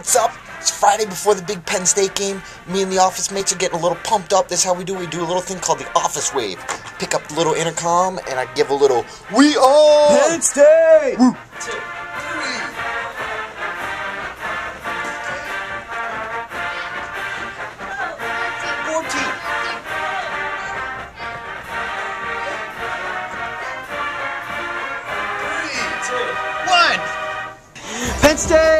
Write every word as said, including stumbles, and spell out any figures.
What's up? It's Friday before the big Penn State game. Me and the office mates are getting a little pumped up. This is how we do. We do a little thing called the office wave. Pick up the little intercom, and I give a little, "We are Penn State!" Woo. Two, three. Fourteen. Penn State!